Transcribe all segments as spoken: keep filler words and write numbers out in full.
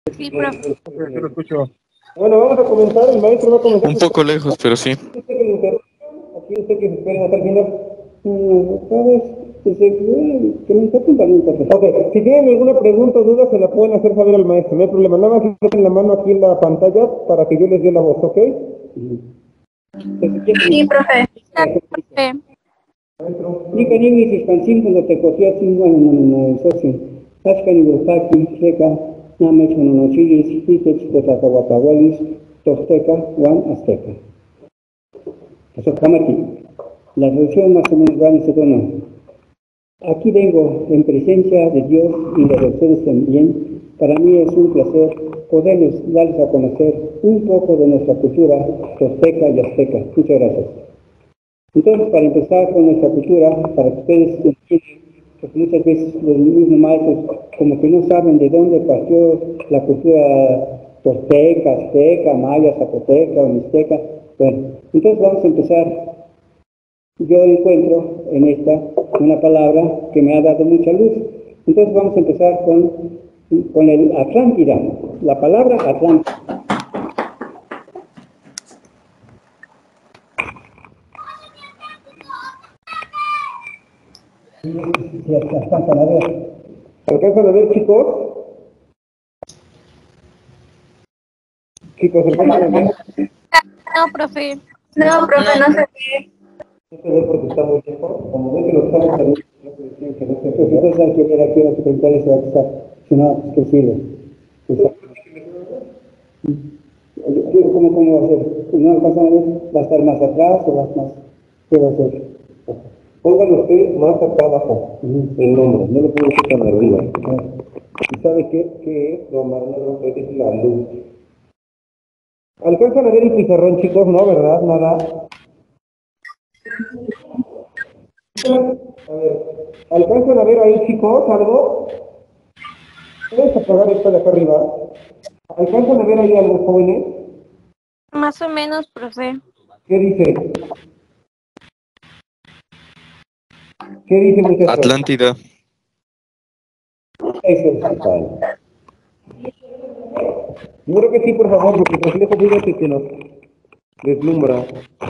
Sí, profe. Ok, sí lo escucho. Bueno, vamos a comenzar. El maestro va a comenzar. Un poco lejos, pero sí. Usted que le interrumpa, aquí usted que se espera hasta el final. Mm, ¿Sabes? Que se que me saquen palitas. Ok, si tienen alguna pregunta o duda, se la pueden hacer saber al maestro. No hay problema. Nada más dejen la mano aquí en la pantalla para que yo les dé la voz, ¿ok? Sí, profe. Profe. Nika nimi sispansin cuando te cosía cinco en el socio. Tascani Bustaki, Seca, Namech Monochilis, Fitech, Totatahuatahualis, Tosteca, Juan Azteca. Eso Kamati. La traducción más o menos va en ese tono. Aquí vengo en presencia de Dios y de ustedes también. Para mí es un placer poderles darles a conocer un poco de nuestra cultura tosteca y azteca. Muchas gracias. Entonces, para empezar con nuestra cultura, para que ustedes entiendan, porque muchas veces los mismos maestros como que no saben de dónde partió la cultura tolteca, azteca, maya, zapoteca o mixteca. Bueno, entonces vamos a empezar. Yo encuentro en esta una palabra que me ha dado mucha luz. Entonces vamos a empezar con, con el Atlántida, la palabra Atlántida. Si alcanzan a ver. ¿Alcanzan a ver, chicos? Chicos, ¿alcanzan a ver? No, profe. No, profe, no se ve. No se ve porque está muy lejos. Como ven que lo estamos saliendo, no se deciden que no se ve. Entonces hay que ver aquí a los secretarios se va a estar. Si no, pues que sirve. ¿Cómo, ¿Cómo va a ser? Si no alcanzan a ver, ¿va a estar más atrás o va más? ¿Qué va a hacer? Póngalo usted más acá abajo, uh-huh. El nombre, no lo pongo usted tan arriba. Uh-huh. ¿Y sabe qué, qué es? Lo más negro es la luz. ¿Alcanzan a ver el pizarrón, chicos? No, ¿verdad? Nada. A ver, ¿alcanzan a ver ahí, chicos, algo? ¿Puedes apagar esta de acá arriba? ¿Alcanzan a ver ahí algo, jóvenes? Más o menos, profe. ¿Qué dice? ¿Qué dice, muchachos? Atlántida. Eso es total. Yo creo que sí, por favor, porque el reflejo fíjate que nos deslumbra.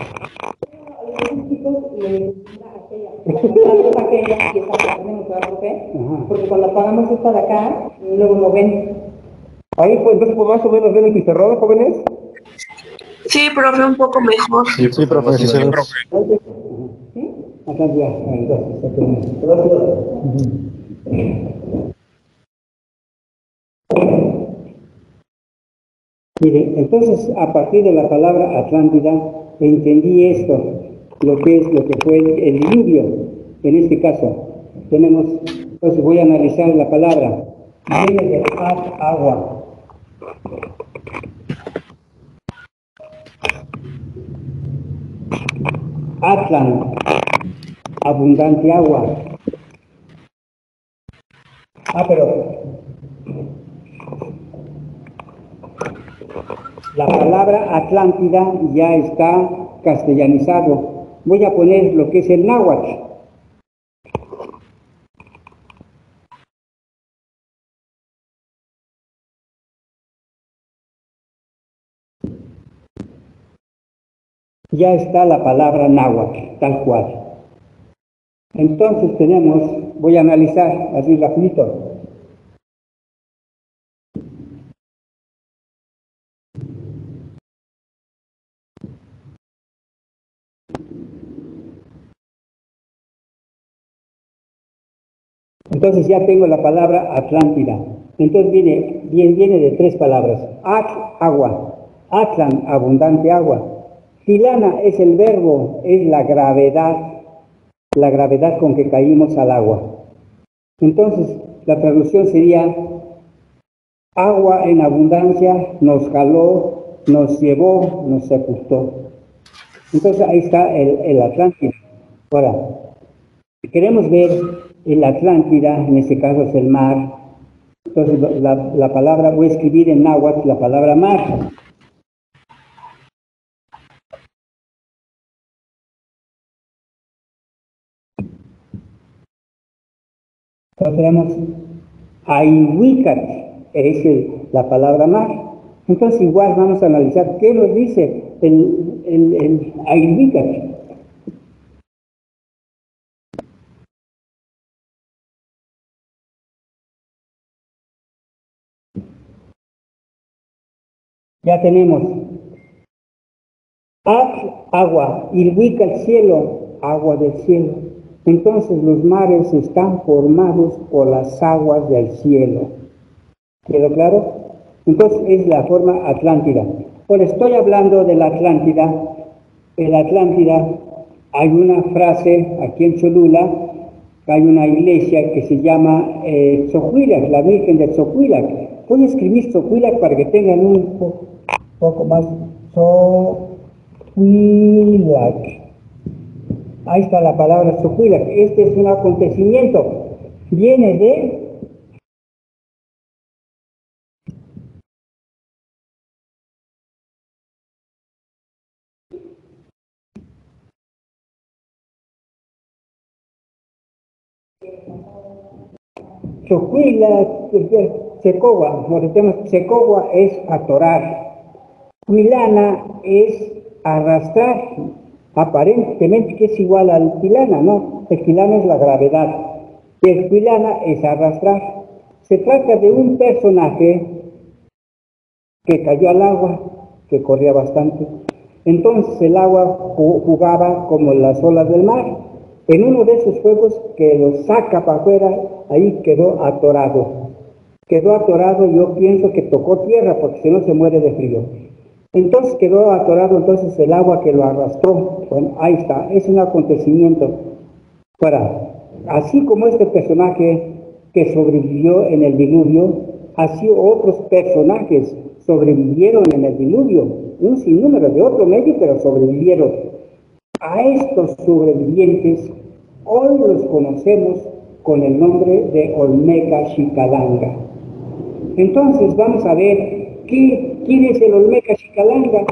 Porque cuando apagamos esta de acá, luego lo ven. Ahí, pues, entonces, pues, más o menos ven el pizarrón, jóvenes. Sí, profe, un poco mejor. Sí, Sí, profe, sí, sí, profe. ¿Sí? Acá ya, entonces, gracias. Mire, entonces, a partir de la palabra Atlántida, entendí esto, lo que es, lo que fue el diluvio, en este caso. Tenemos, entonces voy a analizar la palabra. Viene de at, agua. Atlan, abundante agua. Ah, pero la palabra Atlántida ya está castellanizado. Voy a poner lo que es el náhuatl. Ya está la palabra náhuatl, tal cual. Entonces tenemos, voy a analizar así rapidito. Entonces ya tengo la palabra Atlántida. Entonces viene, viene, viene de tres palabras. At, agua. Atlan, abundante agua. Tilana es el verbo, es la gravedad, la gravedad con que caímos al agua. Entonces, la traducción sería, agua en abundancia nos jaló, nos llevó, nos sepultó. Entonces ahí está el, el Atlántida. Ahora, si queremos ver el Atlántida, en este caso es el mar, entonces la, la palabra, voy a escribir en náhuatl la palabra mar. Entonces tenemos Aihuicat, es el, la palabra mar. Entonces igual vamos a analizar qué nos dice el, el, el Ailvícar. Ya tenemos Ak, agua, Ilhuica, el cielo, agua del cielo. Entonces los mares están formados por las aguas del cielo. ¿Quedó claro? Entonces es la forma Atlántida. Bueno, estoy hablando de la Atlántida. En la Atlántida hay una frase aquí en Cholula, hay una iglesia que se llama eh, Tzohuilac, la Virgen de Tzohuilac. Voy a escribir Tzohuilac para que tengan un poco, poco más. Tzohuilac. Ahí está la palabra Tzohuilac. Este es un acontecimiento. Viene de Tzohuilac, Secogua, Secogua es atorar. Huilana es arrastrar, aparentemente que es igual al Quilana, ¿no? El Quilana es la gravedad, el Huilana es arrastrar. Se trata de un personaje que cayó al agua, que corría bastante. Entonces el agua jugaba como las olas del mar. En uno de esos fuegos que lo saca para afuera, ahí quedó atorado. Quedó atorado, yo pienso que tocó tierra, porque si no se muere de frío. Entonces quedó atorado entonces el agua que lo arrastró. Bueno, ahí está, es un acontecimiento. Ahora, así como este personaje que sobrevivió en el diluvio, así otros personajes sobrevivieron en el diluvio, un sinnúmero de otro medio, pero sobrevivieron. A estos sobrevivientes hoy los conocemos con el nombre de Olmeca Xicalanga. Entonces vamos a ver ¿qué, quién es el Olmeca Xicalanga.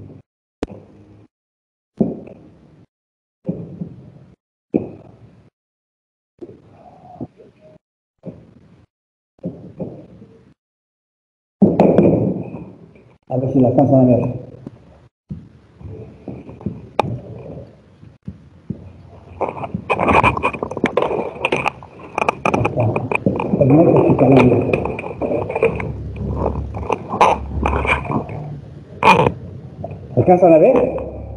A ver si la alcanzan a ver. Olmeca Xicalanga. ¿Alcanzan a ver?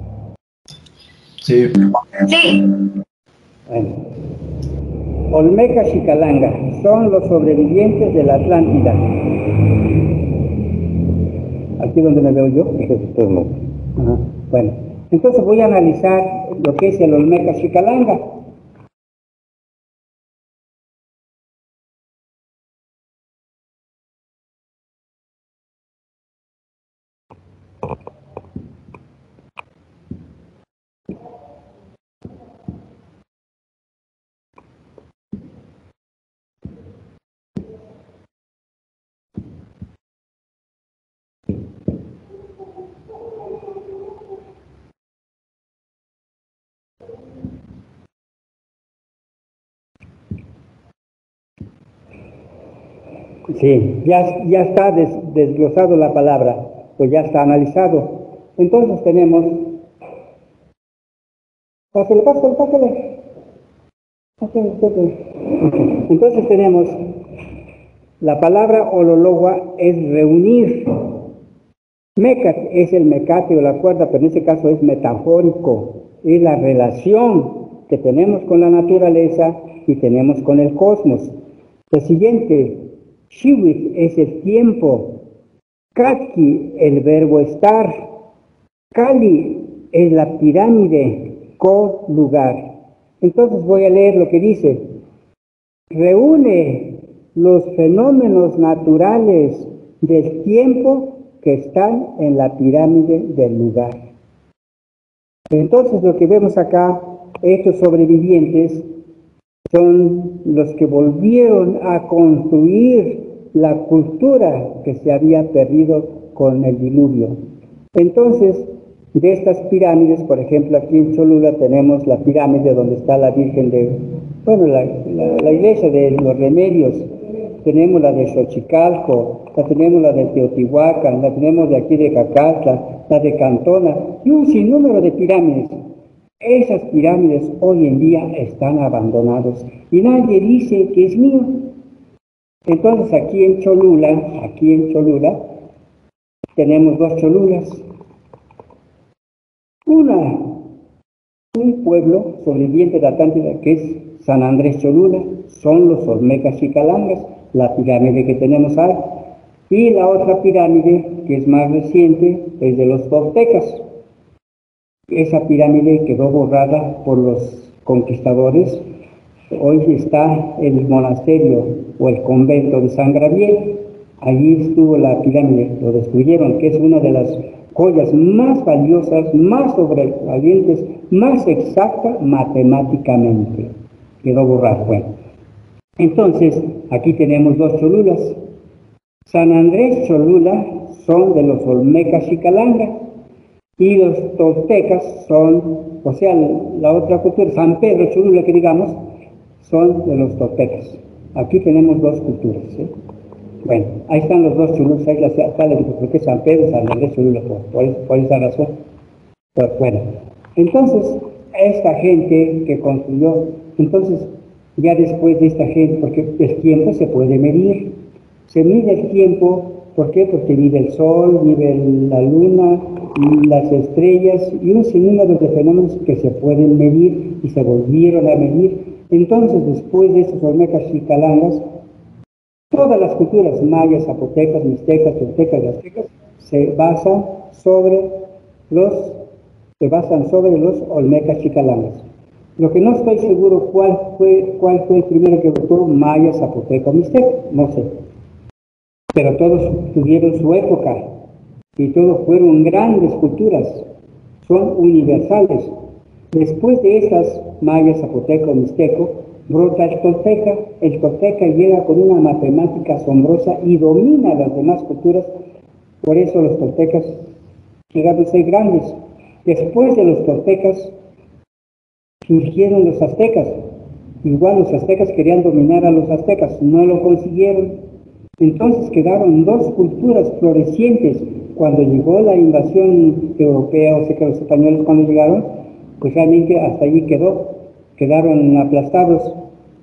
Sí. Sí. Bueno. Olmeca Xicalanga son los sobrevivientes de la Atlántida. Aquí donde me veo yo. Ajá. Bueno, entonces voy a analizar lo que es el Olmeca Xicalanga. Sí, ya, ya está des, desglosado la palabra, pues ya está analizado. Entonces tenemos, pásale, pásale, pásale. pásale, pásale. Entonces tenemos, la palabra olologua es reunir. Mecat es el mecate o la cuerda, pero en este caso es metafórico, es la relación que tenemos con la naturaleza y tenemos con el cosmos. El siguiente, Shiwit es el tiempo, Katki el verbo estar, Kali es la pirámide, Ko lugar. Entonces voy a leer lo que dice, reúne los fenómenos naturales del tiempo que están en la pirámide del lugar. Entonces lo que vemos acá, estos sobrevivientes son los que volvieron a construir la cultura que se había perdido con el diluvio. Entonces, de estas pirámides, por ejemplo, aquí en Cholula tenemos la pirámide donde está la Virgen de, bueno, la, la, la iglesia de los Remedios. tenemos la de Xochicalco, la tenemos la de Teotihuacán, la tenemos de aquí de Cacatla, la de Cantona, y un sinnúmero de pirámides. Esas pirámides hoy en día están abandonadas y nadie dice que es mío. Entonces aquí en Cholula, aquí en Cholula, tenemos dos Cholulas. Una, un pueblo sobreviviente de Atlántida que es San Andrés Cholula, son los Olmecas y Calangas, la pirámide que tenemos ahí. Y la otra pirámide, que es más reciente, es de los Toltecas. Esa pirámide quedó borrada por los conquistadores. Hoy está el monasterio o el convento de San Gabriel. Allí estuvo la pirámide, lo destruyeron, que es una de las joyas más valiosas, más sobresalientes, más exacta matemáticamente. Quedó borrada. Bueno, entonces aquí tenemos dos Cholulas. San Andrés Cholula son de los Olmecas y Calanga, y los Toltecas son, o sea, la otra cultura, San Pedro Cholula que digamos, son de los Toltecas. Aquí tenemos dos culturas, ¿sí? Bueno, ahí están los dos Cholulas, ahí la sale de por qué San Pedro, San Andrés Cholula, por, por, por esa razón. Pero, bueno, entonces, esta gente que construyó, entonces, ya después de esta gente, porque el tiempo se puede medir, se mide el tiempo, ¿por qué? Porque vive el sol, vive la luna, las estrellas y un sinnúmero de fenómenos que se pueden medir y se volvieron a medir. Entonces, después de esos Olmecas y Calangas, todas las culturas mayas, zapotecas, mixtecas, toltecas y aztecas se basan sobre los se basan sobre los Olmecas y Calangas. Lo que no estoy seguro cuál fue cuál fue el primero que votó, maya, zapoteca o mixteca, no sé. Pero todos tuvieron su época y todos fueron grandes culturas, son universales. Después de esas, maya, zapoteca o mixteco, brota el tolteca. El tolteca llega con una matemática asombrosa y domina las demás culturas. Por eso los toltecas llegaron a ser grandes. Después de los toltecas surgieron los aztecas. Igual los aztecas querían dominar a los aztecas, no lo consiguieron. Entonces quedaron dos culturas florecientes. Cuando llegó la invasión europea, o sea que los españoles cuando llegaron, pues realmente hasta allí quedó, quedaron aplastados.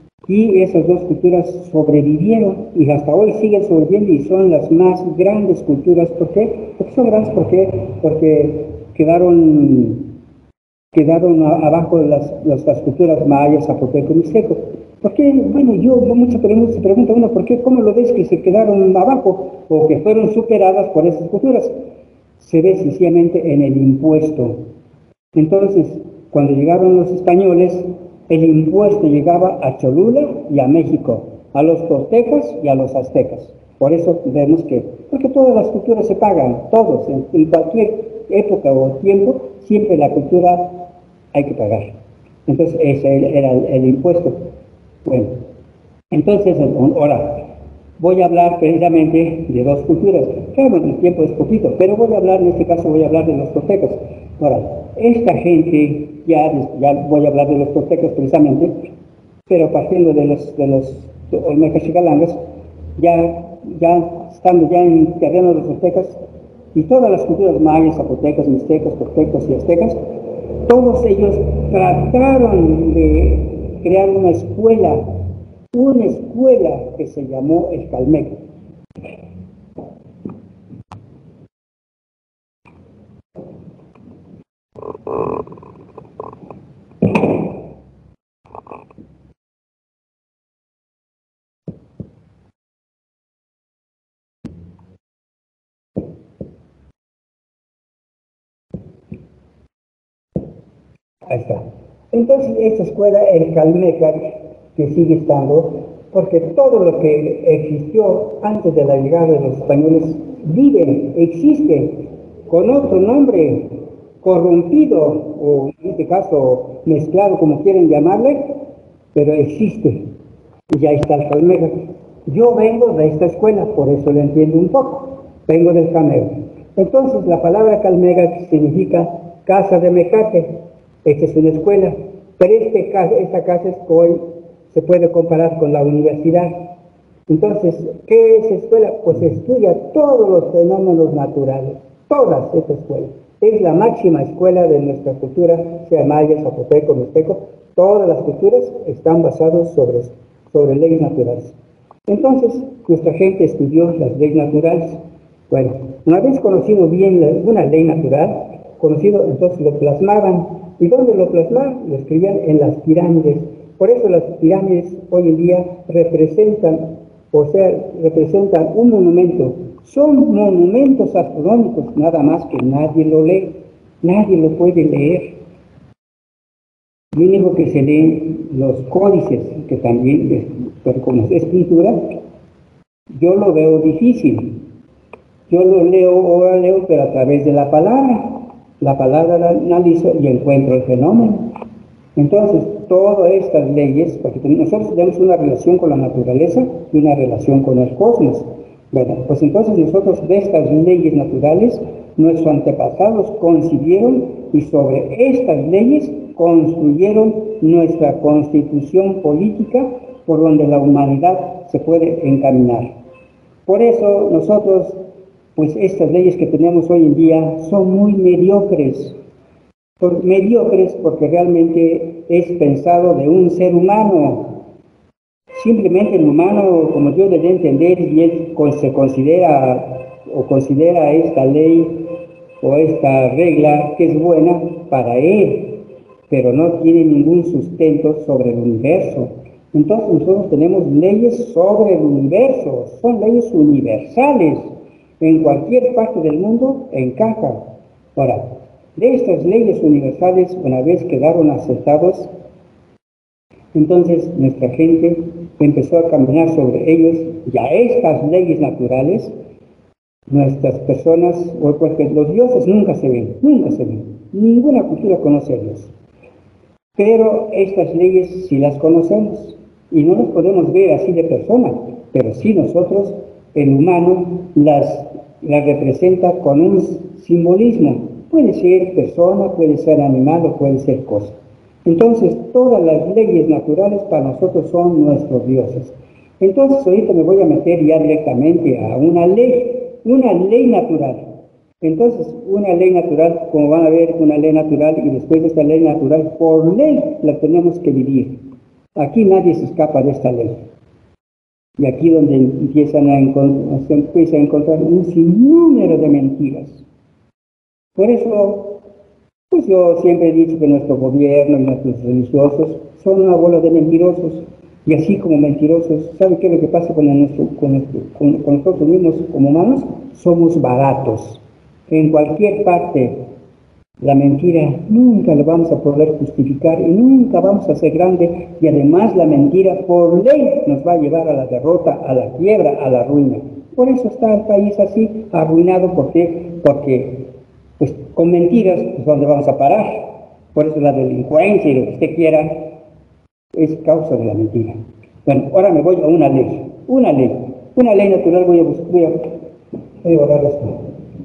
Y esas dos culturas sobrevivieron y hasta hoy siguen sobreviviendo y son las más grandes culturas. ¿Por qué? Porque son grandes, ¿por qué? Porque quedaron, quedaron a, abajo de las, las, las culturas mayas, zapoteco y mixteco. ¿Por qué? Bueno, yo, yo mucho pregunto, se pregunta uno, ¿por qué? ¿Cómo lo ves que se quedaron abajo o que fueron superadas por esas culturas? Se ve sencillamente en el impuesto. Entonces, cuando llegaron los españoles, el impuesto llegaba a Cholula y a México, a los toltecas y a los aztecas. Por eso vemos que, porque todas las culturas se pagan, todos, en, en cualquier época o tiempo, siempre la cultura hay que pagar. Entonces, ese era el, el impuesto. Bueno, entonces, ahora, voy a hablar precisamente de dos culturas. Claro, el tiempo es poquito, pero voy a hablar, en este caso voy a hablar de los toltecas. Ahora, esta gente, ya, ya voy a hablar de los toltecas precisamente, pero partiendo de los, de los Olmecas y Calangas, ya, ya estando ya en terreno de los toltecas, y todas las culturas mayas, zapotecas, mixtecas, toltecas y aztecas, todos ellos trataron de crear una escuela, una escuela que se llamó el Calmeca. Ahí está. Entonces, esta escuela, el Calmeca, que sigue estando, porque todo lo que existió antes de la llegada de los españoles vive, existe, con otro nombre, corrompido, o en este caso mezclado, como quieren llamarle, pero existe. Y ahí está el Calmeca. Yo vengo de esta escuela, por eso lo entiendo un poco. Vengo del Calmeca. Entonces, la palabra Calmeca significa casa de mecate. Esta es una escuela, pero este, esta casa es hoy se puede comparar con la universidad. Entonces, ¿qué es escuela? Pues estudia todos los fenómenos naturales, todas esta escuela. Es la máxima escuela de nuestra cultura, sea maya, zapoteco, mixteco. Todas las culturas están basadas sobre, sobre leyes naturales. Entonces, nuestra gente estudió las leyes naturales. Bueno, una vez conocido bien la, una ley natural, conocido, entonces lo plasmaban. ¿Y dónde lo plasmaban? Lo escribían en las pirámides. Por eso las pirámides hoy en día representan, o sea, representan un monumento. Son monumentos astronómicos, nada más que nadie lo lee, nadie lo puede leer. Lo único que se leen los códices, que también, es, pero como es pintura, yo lo veo difícil. Yo lo leo, ahora leo, pero a través de la palabra. La palabra la analizo y encuentro el fenómeno. Entonces, todas estas leyes, porque nosotros tenemos una relación con la naturaleza y una relación con el cosmos. Bueno, pues entonces nosotros de estas leyes naturales, nuestros antepasados concibieron y sobre estas leyes construyeron nuestra constitución política por donde la humanidad se puede encaminar. Por eso nosotros, pues estas leyes que tenemos hoy en día son muy mediocres. Por mediocres porque realmente es pensado de un ser humano. Simplemente el humano, como yo le dé a entender, y él se considera o considera esta ley o esta regla que es buena para él, pero no tiene ningún sustento sobre el universo. Entonces nosotros tenemos leyes sobre el universo, son leyes universales, en cualquier parte del mundo encajan. Ahora, de estas leyes universales, una vez quedaron aceptados, entonces nuestra gente empezó a caminar sobre ellos, y a estas leyes naturales, nuestras personas, porque los dioses nunca se ven, nunca se ven, ninguna cultura conoce a Dios. Pero estas leyes sí las conocemos, y no las podemos ver así de persona, pero sí nosotros, el humano, las, las representa con un simbolismo. Puede ser persona, puede ser animal o puede ser cosa. Entonces, todas las leyes naturales para nosotros son nuestros dioses. Entonces, ahorita me voy a meter ya directamente a una ley, una ley natural. Entonces, una ley natural, como van a ver, una ley natural, y después de esta ley natural, por ley la tenemos que vivir. Aquí nadie se escapa de esta ley. Y aquí donde empiezan a, encont- se empieza a encontrar un sinnúmero de mentiras. Por eso, pues yo siempre he dicho que nuestro gobierno y nuestros religiosos son una bola de mentirosos. Y así como mentirosos, ¿sabe qué es lo que pasa con, nuestro, con, nuestro, con, con nosotros mismos como humanos? Somos baratos. En cualquier parte, la mentira nunca la vamos a poder justificar y nunca vamos a ser grande. Y además la mentira por ley nos va a llevar a la derrota, a la quiebra, a la ruina. Por eso está el país así, arruinado. ¿Por qué? Porque pues con mentiras es donde vamos a parar. Por eso la delincuencia y lo que usted quiera es causa de la mentira. Bueno, ahora me voy a una ley, una ley, una ley natural. Voy a buscar, voy a, voy a borrar esto.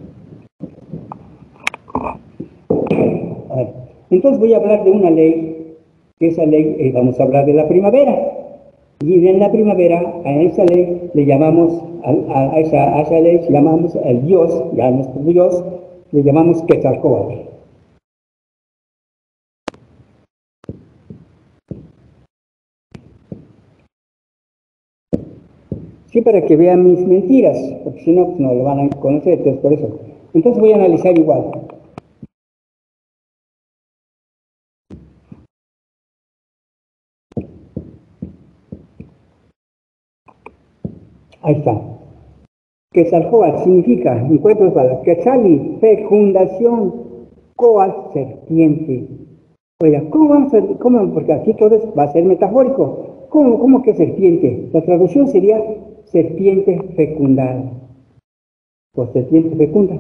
A ver, entonces voy a hablar de una ley, que esa ley, eh, vamos a hablar de la primavera. Y en la primavera, a esa ley le llamamos, a, a, a, esa, a esa ley le llamamos el Dios, ya nuestro Dios, le llamamos Quetzalcóatl. Sí, para que vean mis mentiras, porque si no, pues no lo van a conocer, entonces por eso. Entonces voy a analizar igual. Ahí está. Quetzalcóatl significa, encuentros para Quetzali, fecundación, Coatl, serpiente. Oiga, ¿cómo vamos a, cómo, porque aquí todo es, va a ser metafórico. ¿Cómo, cómo que serpiente? La traducción sería serpiente fecundada. Pues serpiente fecunda.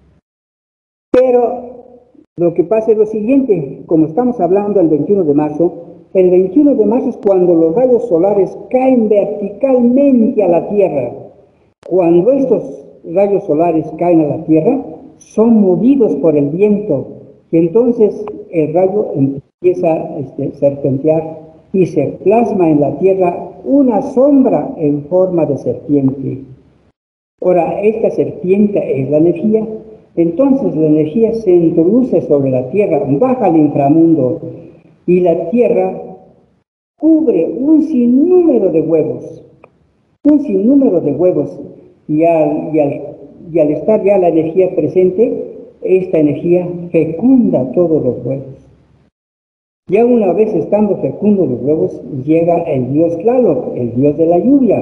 Pero lo que pasa es lo siguiente, como estamos hablando el veintiuno de marzo, el veintiuno de marzo es cuando los rayos solares caen verticalmente a la Tierra. Cuando estos rayos solares caen a la Tierra, son movidos por el viento, y entonces el rayo empieza a este, serpentear y se plasma en la Tierra una sombra en forma de serpiente. Ahora, esta serpiente es la energía, entonces la energía se introduce sobre la tierra, baja al inframundo, y la tierra cubre un sinnúmero de huevos, un sinnúmero de huevos, y al, y al, y al estar ya la energía presente, esta energía fecunda todos los huevos. Ya una vez estando fecundos los huevos, llega el dios Tlaloc, el dios de la lluvia,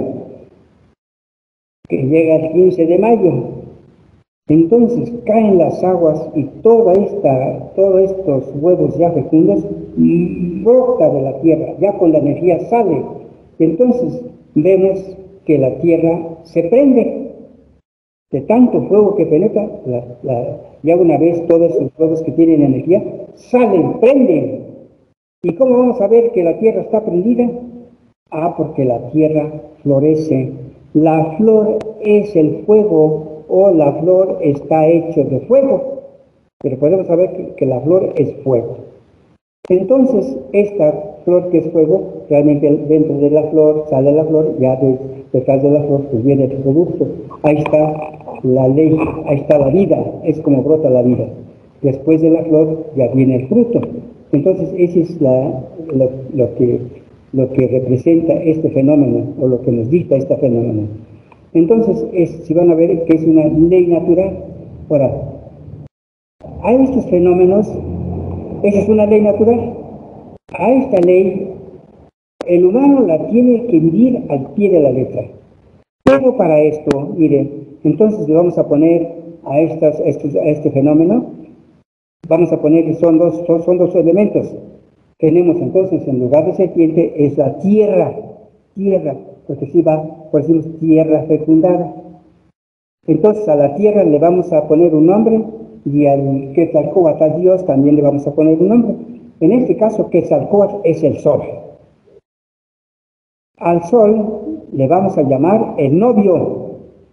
que llega el quince de mayo. Entonces caen las aguas y toda esta, todos estos huevos ya fecundos brota de la tierra, ya con la energía sale. Entonces vemos que la tierra se prende de tanto fuego que penetra. La, la, ya una vez todos esos huevos que tienen energía salen, prenden. ¿Y cómo vamos a ver que la tierra está prendida? Ah, porque la tierra florece. La flor es el fuego, o la flor está hecho de fuego, pero podemos saber que, que la flor es fuego. Entonces, esta flor que es fuego, realmente dentro de la flor, sale la flor, ya de, detrás de la flor pues viene el producto. Ahí está la ley, ahí está la vida, es como brota la vida. Después de la flor ya viene el fruto. Entonces, ese es la, lo, lo, que, lo que representa este fenómeno, o lo que nos dicta este fenómeno. Entonces, es, si van a ver que es una ley natural. Ahora, a estos fenómenos, esa es una ley natural. A esta ley, el humano la tiene que vivir al pie de la letra. Pero para esto, miren, entonces le vamos a poner a, estas, a, estos, a este fenómeno, vamos a poner que son dos, son, son dos elementos. Tenemos entonces, en lugar de serpiente, es la tierra, tierra, porque si va, por decimos tierra fecundada. Entonces a la tierra le vamos a poner un nombre, y al Quetzalcóatl, a Dios, también le vamos a poner un nombre. En este caso, Quetzalcóatl es el sol. Al sol le vamos a llamar el novio.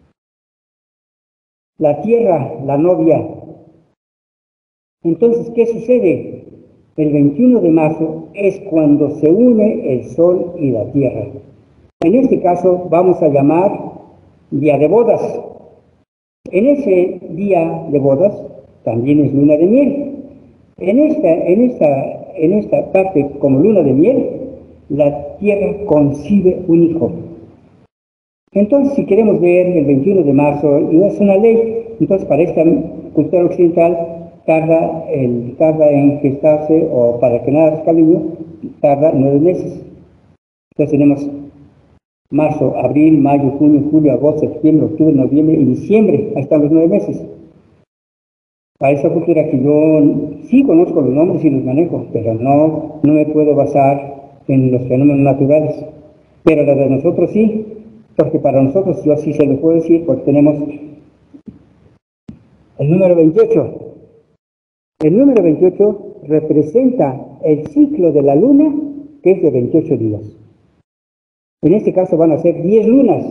La tierra, la novia. Entonces, ¿qué sucede? El veintiuno de marzo es cuando se une el sol y la tierra. En este caso vamos a llamar día de bodas. En ese día de bodas también es luna de miel. En esta, en esta, en esta parte, como luna de miel, la tierra concibe un hijo. Entonces, si queremos ver el veintiuno de marzo, y es una ley, entonces para esta cultura occidental tarda, el, tarda en gestarse, o para que nazca el niño, tarda nueve meses. Entonces tenemos marzo, abril, mayo, junio, julio, agosto, septiembre, octubre, noviembre y diciembre. Ahí están los nueve meses. Para esa cultura que yo sí conozco los nombres y los manejo, pero no, no me puedo basar en los fenómenos naturales. Pero la de nosotros sí, porque para nosotros yo sí se lo puedo decir, porque tenemos el número veintiocho. El número veintiocho representa el ciclo de la luna, que es de veintiocho días. En este caso van a ser diez lunas.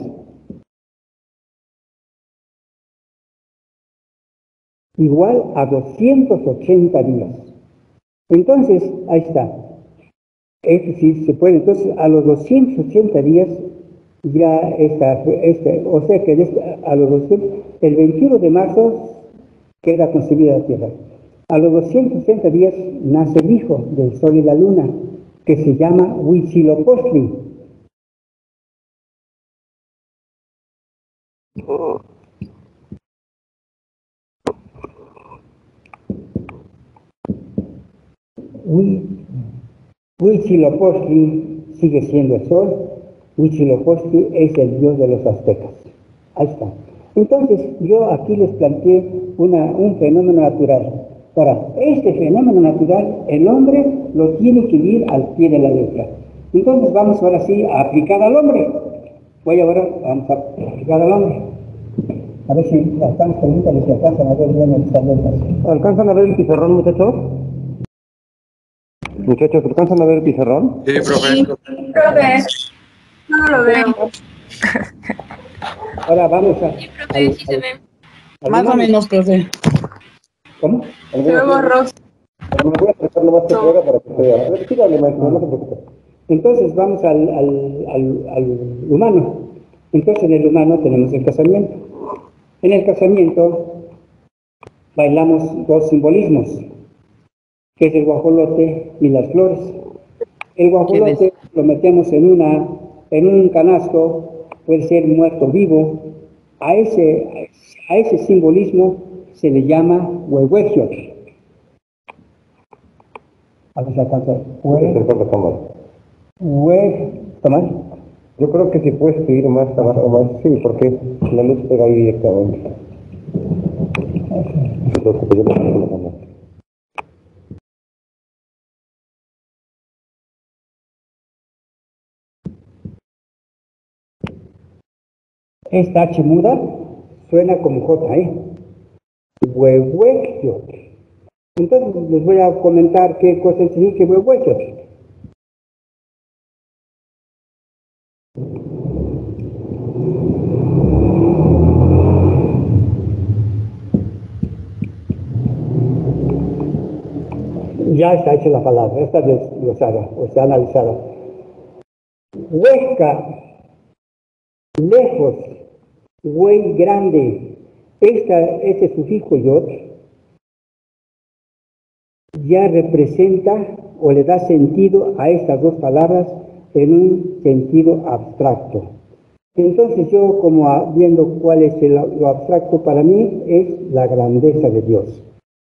Igual a doscientos ochenta días. Entonces, ahí está. Esto sí se puede. Entonces, a los doscientos ochenta días, ya está, este, o sea que este, a los doscientos, el veintiuno de marzo queda concebida la Tierra. A los doscientos ochenta días nace el hijo del Sol y la Luna, que se llama Huitzilopochtli. Huitzilopochtli sigue siendo el Sol. Huitzilopochtli es el dios de los aztecas. Ahí está. Entonces, yo aquí les planteé una, un fenómeno natural. Ahora, este fenómeno natural, el hombre lo tiene que vivir al pie de la letra. Entonces, vamos ahora sí a aplicar al hombre. Voy ahora, vamos a aplicar al hombre. A ver si alcanzan, pregúntale si alcanzan a ver bien estas letras. ¿Alcanzan a ver el pizarrón, muchachos? Muchachos, ¿alcanzan a ver el pizarrón? Sí, profe. Sí, profe. No lo veo. Ahora vamos a... Sí, profe, sí se ve. Más o menos, profe. ¿Cómo? Se ve borroso. Me voy a acercar lo más que pueda para que se vea. A ver, tírale, maestro, no se preocupe. Entonces vamos al, al, al, al humano. Entonces en el humano tenemos el casamiento. En el casamiento bailamos dos simbolismos, que es el guajolote y las flores. El guajolote lo metemos en, una, en un canasto, puede ser muerto vivo. A ese, a ese simbolismo se le llama huehuejiot. A ver si alcanza. Hue... ¿Tomás? Yo creo que si puedes ir más abajo, más, sí, porque la luz pega ahí directamente. Entonces, yo me pongo la cámara. Esta H muda suena como J, ¿eh? Huehuejiot. Entonces les voy a comentar qué cosa significa huehuejiot. Ya está hecha la palabra, está desglosada, o sea, analizada. Huesca, lejos, güey grande. Esta, este sufijo yot ya representa o le da sentido a estas dos palabras en un sentido abstracto. Entonces yo, como a, viendo cuál es el, lo abstracto para mí, es la grandeza de Dios.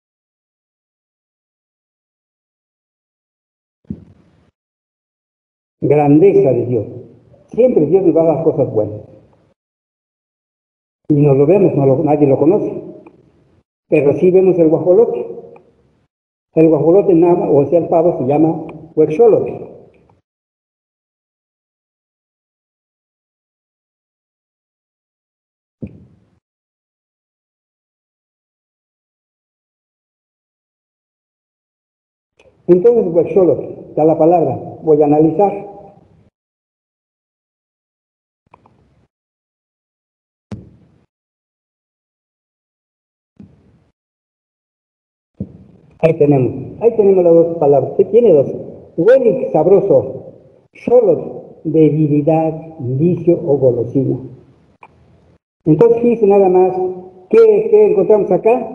Grandeza de Dios. Siempre Dios nos va a dar cosas buenas. Y no lo vemos, no lo, nadie lo conoce. Pero sí vemos el guajolote. El guajolote, nada, o sea, el pavo se llama huexolote. Entonces, huexolote, está la palabra. Voy a analizar. Ahí tenemos, ahí tenemos las dos palabras. ¿Qué tiene dos? Huelic, sabroso. Xolot, debilidad, vicio o golosina. Entonces, fíjense nada más, ¿qué, qué encontramos acá?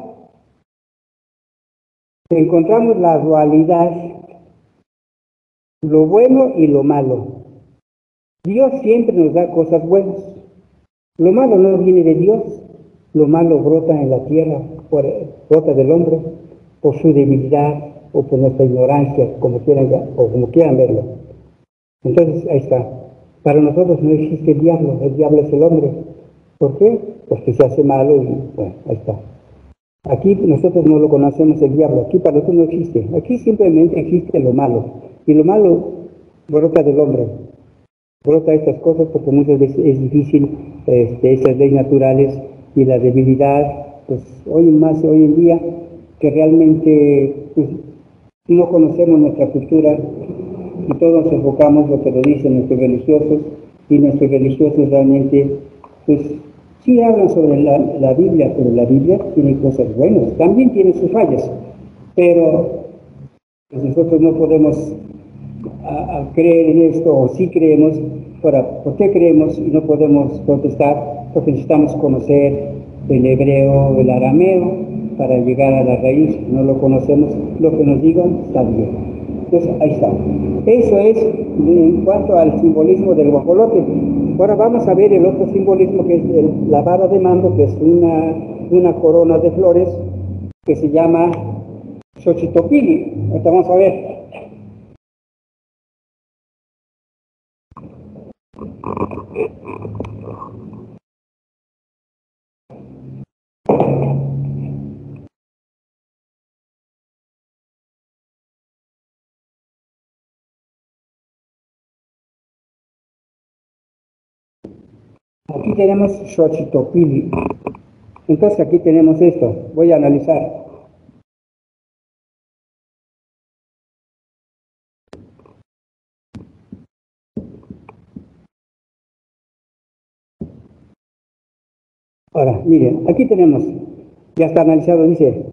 Encontramos la dualidad, lo bueno y lo malo. Dios siempre nos da cosas buenas. Lo malo no viene de Dios, lo malo brota en la tierra, por, brota del hombre, por su debilidad o por nuestra ignorancia, como quieran, o como quieran verlo. Entonces, ahí está. Para nosotros no existe el diablo, el diablo es el hombre. ¿Por qué? Porque se hace malo y bueno, ahí está. Aquí nosotros no lo conocemos el diablo, aquí para nosotros no existe. Aquí simplemente existe lo malo. Y lo malo brota del hombre. Brota estas cosas porque muchas veces es difícil este, esas leyes naturales y la debilidad, pues hoy más hoy en día, que realmente pues, no conocemos nuestra cultura y todos nos enfocamos lo que lo dicen nuestros religiosos, y nuestros religiosos realmente pues sí hablan sobre la, la Biblia, pero la Biblia tiene cosas buenas, también tiene sus fallas, pero pues, nosotros no podemos a, a creer en esto, o sí creemos. Ahora, ¿por qué creemos y no podemos contestar? Porque necesitamos conocer el hebreo, el arameo, para llegar a la raíz. No lo conocemos, lo que nos digan está bien. Entonces, ahí está. Eso es en cuanto al simbolismo del guajolote. Ahora vamos a ver el otro simbolismo, que es el, la vara de mando, que es una, una corona de flores, que se llama Xochitopili. Ahorita vamos a ver. Aquí tenemos Xochitopili. Entonces aquí tenemos esto. Voy a analizar. Ahora, miren, aquí tenemos, ya está analizado, dice,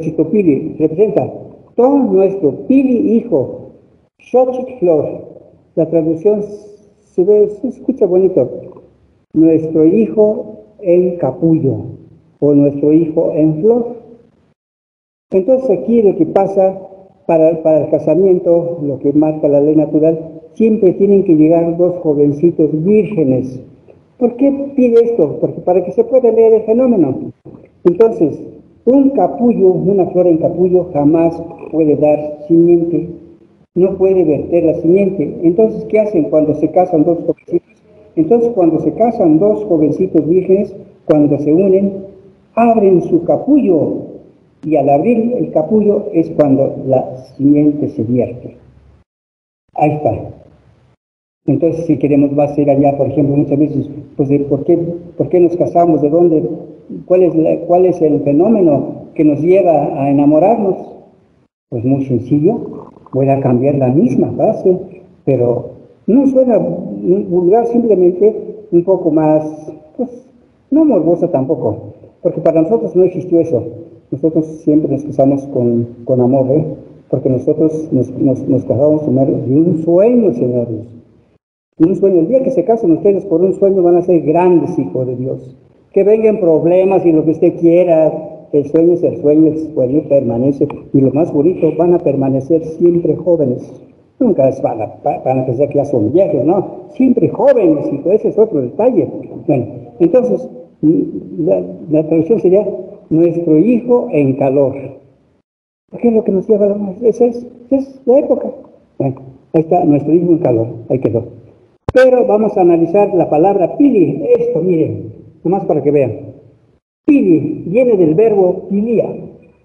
Xochitopili representa todo nuestro pili hijo, Xochitl flor, La traducción se ve, se escucha bonito. Nuestro hijo en capullo o nuestro hijo en flor. Entonces aquí lo que pasa para, para el casamiento, lo que marca la ley natural, siempre tienen que llegar dos jovencitos vírgenes. ¿Por qué pide esto? Porque para que se pueda leer el fenómeno. Entonces, un capullo, una flor en capullo jamás puede dar simiente, no puede verter la simiente. Entonces, ¿qué hacen cuando se casan dos jovencitos? Entonces, cuando se casan dos jovencitos vírgenes, cuando se unen, abren su capullo, y al abrir el capullo es cuando la simiente se vierte. Ahí está. Entonces, si queremos más ir allá, por ejemplo, muchas veces, pues, de ¿por qué, por qué nos casamos? ¿De dónde? ¿Cuál es, la, ¿Cuál es el fenómeno que nos lleva a enamorarnos? Pues muy sencillo, voy a cambiar la misma frase, pero no suena vulgar, simplemente un poco más, pues, no morbosa tampoco, porque para nosotros no existió eso. Nosotros siempre nos casamos con, con amor, ¿eh? Porque nosotros nos, nos, nos casamos de un sueño, señores. Un sueño. El día que se casen ustedes por un sueño van a ser grandes hijos de Dios. Que vengan problemas y lo que usted quiera, el sueño es el sueño, el sueño permanece. Y lo más bonito, van a permanecer siempre jóvenes. Nunca van a, van a pensar que ya son viejos, ¿no? Siempre jóvenes, y ese es otro detalle. Bueno, entonces, la, la traducción sería nuestro hijo en calor. ¿Qué es lo que nos lleva a la Esa es, es la época. Bueno, ahí está, nuestro hijo en calor, ahí quedó. Pero vamos a analizar la palabra pili. Esto, miren, nomás para que vean. Pili viene del verbo pilia.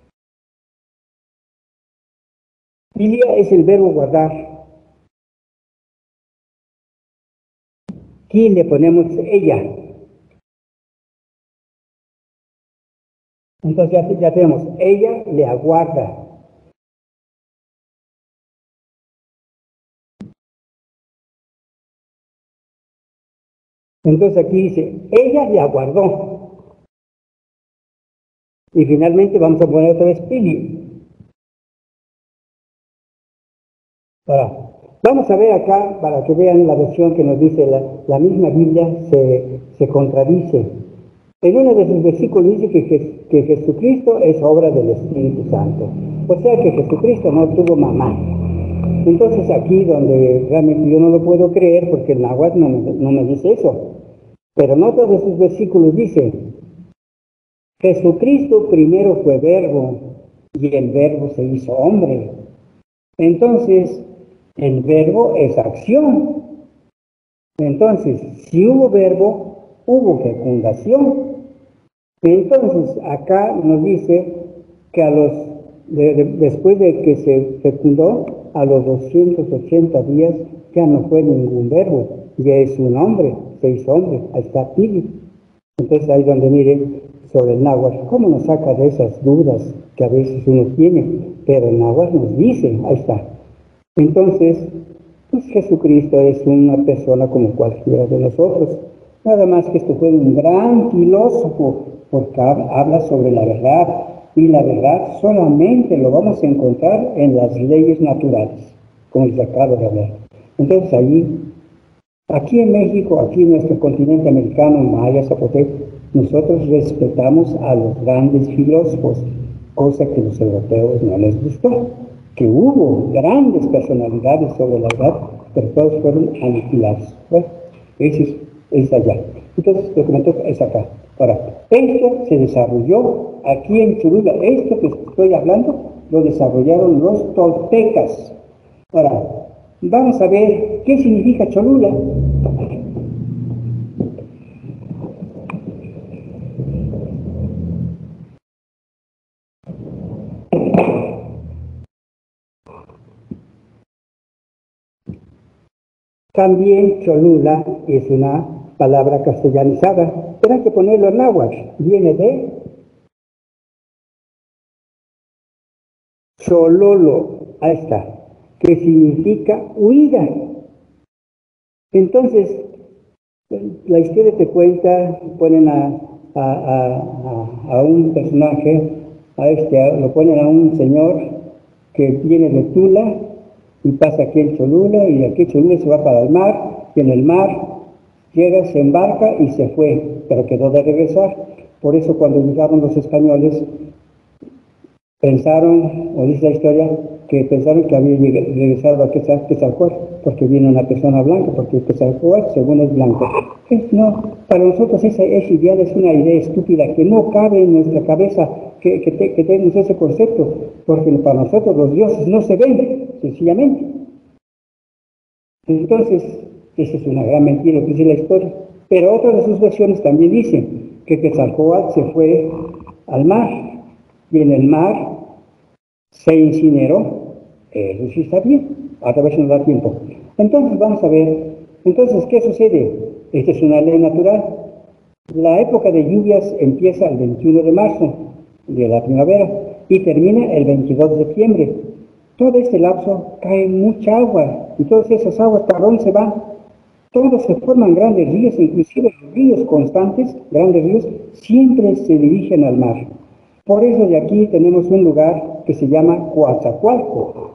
Pilia es el verbo guardar. Aquí le ponemos ella. Entonces ya, ya tenemos, ella le aguarda. Entonces aquí dice, ella le aguardó. Y finalmente vamos a poner otra vez pili. Ahora, vamos a ver acá, para que vean la versión que nos dice la, la misma Biblia, se, se contradice. En uno de sus versículos dice que, que Jesucristo es obra del Espíritu Santo. O sea que Jesucristo no tuvo mamá. Entonces aquí donde realmente yo no lo puedo creer porque el náhuatl no, no me dice eso. Pero en otro de sus versículos dice, Jesucristo primero fue verbo y el verbo se hizo hombre. Entonces, el verbo es acción. Entonces, si hubo verbo, hubo fecundación. Entonces, acá nos dice que a los, de, de, después de que se fecundó, a los doscientos ochenta días ya no fue ningún verbo, ya es un hombre, se hizo hombre, ahí está Pili. Entonces ahí donde miren sobre el náhuatl, cómo nos saca de esas dudas que a veces uno tiene, pero el náhuatl nos dice, ahí está. Entonces, pues Jesucristo es una persona como cualquiera de nosotros, nada más que esto fue un gran filósofo, porque habla sobre la verdad, y la verdad solamente lo vamos a encontrar en las leyes naturales, como les acabo de hablar. Entonces allí, aquí en México, aquí en nuestro continente americano, maya, zapoteco, nosotros respetamos a los grandes filósofos, cosa que a los europeos no les gustó, que hubo grandes personalidades sobre la verdad, pero todos fueron aniquilados. Bueno, ese es, es allá. Entonces, lo que me toca es acá. Ahora, esto se desarrolló aquí en Cholula. Esto que estoy hablando lo desarrollaron los toltecas. Ahora, vamos a ver qué significa Cholula. También Cholula es una palabra castellanizada, pero hay que ponerlo en náhuatl. Viene de Chololo, ahí está, que significa huida. Entonces, la historia te cuenta, ponen a, a, a, a, a un personaje, a este, a, lo ponen a un señor que viene de Tula, y pasa aquí en Cholula, y aquí Cholula se va para el mar, y en el mar llega, se embarca y se fue, pero quedó de regresar. Por eso cuando llegaron los españoles, pensaron, o dice la historia, que pensaron que había regresado a Quetzalcóatl, porque viene una persona blanca, porque Quetzalcóatl según es blanco. Es, no, para nosotros esa, esa idea es una idea estúpida, que no cabe en nuestra cabeza que, que, te, que tenemos ese concepto, porque para nosotros los dioses no se ven, sencillamente. Entonces, esa es una gran mentira que dice la historia. Pero otra de sus versiones también dice que Quetzalcóatl se fue al mar, y en el mar se incineró. Eso sí está bien, a través no da tiempo. Entonces vamos a ver, entonces, ¿qué sucede? Esta es una ley natural. La época de lluvias empieza el veintiuno de marzo de la primavera y termina el veintidós de septiembre. Todo este lapso cae mucha agua y todas esas aguas para dónde se van. Todos se forman grandes ríos, inclusive los ríos constantes, grandes ríos, siempre se dirigen al mar. Por eso de aquí tenemos un lugar que se llama Coatzacoalco.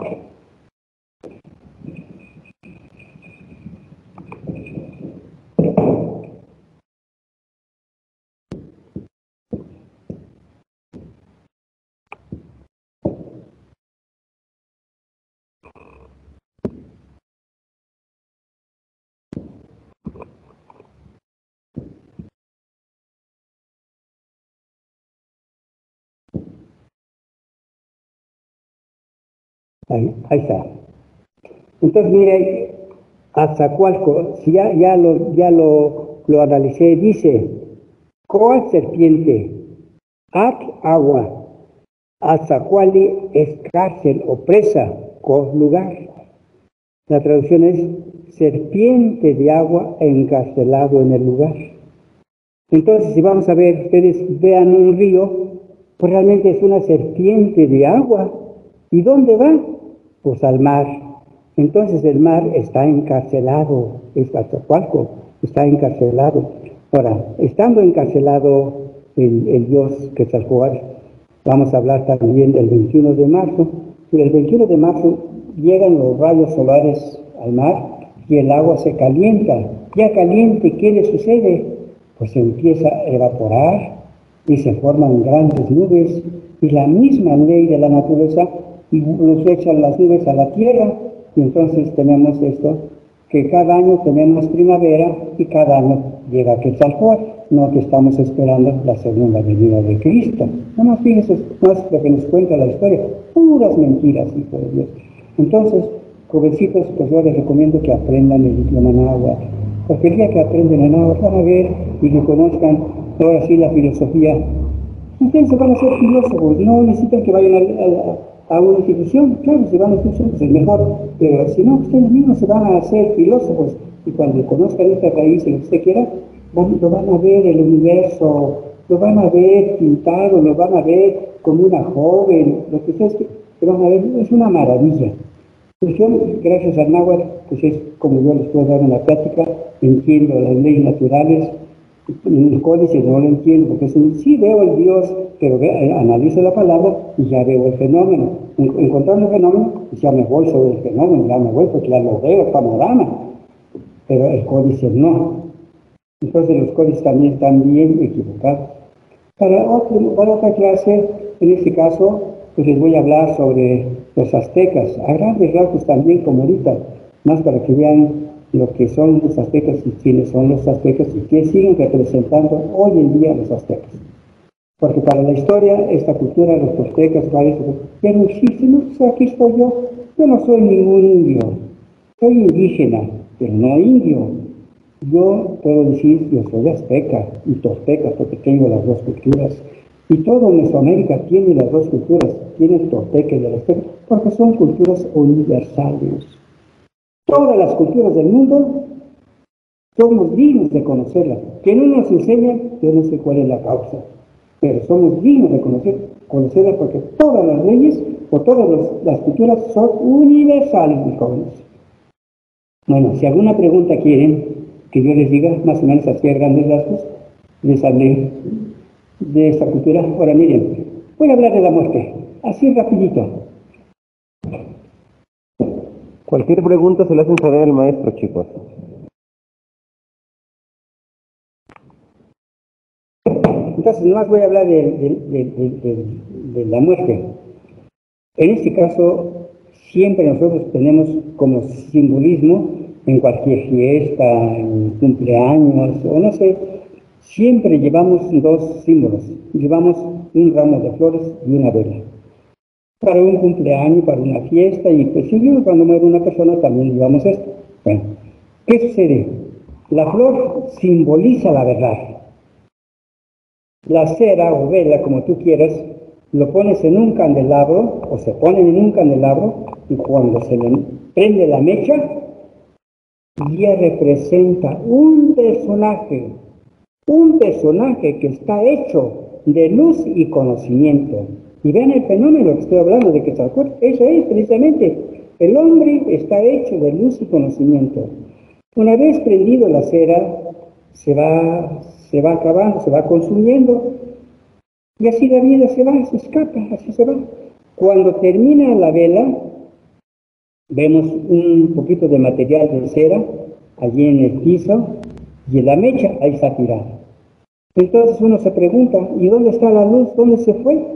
Ahí, ahí está. Entonces, mire, Coatzacoalco, si ya, ya, lo, ya lo, lo analicé, dice, Coat serpiente, At agua, Atzacuali es cárcel o presa, Co lugar. La traducción es serpiente de agua encarcelado en el lugar. Entonces, si vamos a ver, ustedes vean un río, pues realmente es una serpiente de agua. ¿Y dónde va? Pues al mar. Entonces el mar está encarcelado, es Coatzacoalco, está encarcelado. Ahora, estando encarcelado el, el dios Quetzalcóatl, vamos a hablar también del veintiuno de marzo. Y el veintiuno de marzo llegan los rayos solares al mar y el agua se calienta. Ya caliente, ¿qué le sucede? Pues se empieza a evaporar y se forman grandes nubes, y la misma ley de la naturaleza y nos echan las nubes a la tierra, y entonces tenemos esto, que cada año tenemos primavera y cada año llega Quetzalcóatl, no que estamos esperando la segunda venida de Cristo. No nos fíjense, no es lo que nos cuenta la historia, puras mentiras, hijo de Dios. Entonces, jovencitos, pues yo les recomiendo que aprendan el idioma náhuatl, porque el día que aprenden el náhuatl van a ver y que conozcan ahora sí la filosofía. Ustedes se van a hacer filósofos, no necesitan que vayan a, a a una institución, claro, si van a institución, pues es mejor, pero si no, ustedes mismos se van a hacer filósofos, y cuando conozcan esta raíz y lo que usted quiera, van, lo van a ver el universo, lo van a ver pintado, lo van a ver como una joven, lo que ustedes lo van a ver, es una maravilla. Pues yo, gracias al náhuatl, pues es como yo les puedo dar una práctica, entiendo las leyes naturales, el códice no lo entiendo, porque es un, sí veo el Dios, pero ve, eh, analizo la palabra y ya veo el fenómeno. En, encontrando el fenómeno, pues ya me voy sobre el fenómeno, ya me voy porque ya lo veo, el panorama. Pero el códice no. Entonces los códices también están bien equivocados. Para, otro, para otra clase, en este caso, pues les voy a hablar sobre los aztecas, a grandes rasgos también como ahorita, más para que vean lo que son los aztecas y quiénes son los aztecas y qué siguen representando hoy en día los aztecas. Porque para la historia, esta cultura, los toltecas, varios, ya no existe, no, o sea, aquí estoy yo, yo no soy ningún indio, soy indígena, pero no indio. Yo puedo decir, yo soy azteca y tolteca, porque tengo las dos culturas. Y todo Mesoamérica tiene las dos culturas, tiene el tolteca y el azteca, porque son culturas universales. Todas las culturas del mundo somos dignos de conocerlas. Que no nos enseñan, yo no sé cuál es la causa, pero somos dignos de conocer, conocerlas porque todas las leyes o todas los, las culturas son universales, mis jóvenes. Bueno, si alguna pregunta quieren que yo les diga, más o menos así a grandes rasgos, les hablé de esta cultura. Ahora miren, voy a hablar de la muerte, así rapidito. Cualquier pregunta se la hacen saber al maestro, chicos. Entonces, nomás voy a hablar de, de, de, de, de, de la muerte. En este caso, siempre nosotros tenemos como simbolismo en cualquier fiesta, en cumpleaños, o no sé, siempre llevamos dos símbolos. Llevamos un ramo de flores y una vela. Para un cumpleaños, para una fiesta, y pues sí, cuando muere una persona también llevamos esto. Bueno, ¿qué sucede? La flor simboliza la verdad. La cera o vela, como tú quieras, lo pones en un candelabro, o se ponen en un candelabro, y cuando se le prende la mecha, ya representa un personaje, un personaje que está hecho de luz y conocimiento. Y vean el fenómeno que estoy hablando de Quetzalcóatl, eso es precisamente, el hombre está hecho de luz y conocimiento. Una vez prendido la cera, se va, se va acabando, se va consumiendo, y así la vida se va, se escapa, así se va. Cuando termina la vela, vemos un poquito de material de cera allí en el piso, y en la mecha ahí está tirada. Entonces uno se pregunta, ¿y dónde está la luz? ¿Dónde se fue?